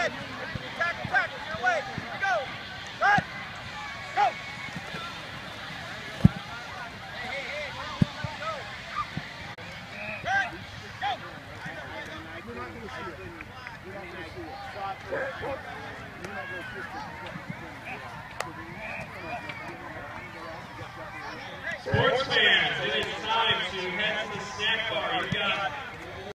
Sports fans, it is time to head to the snack bar. You've got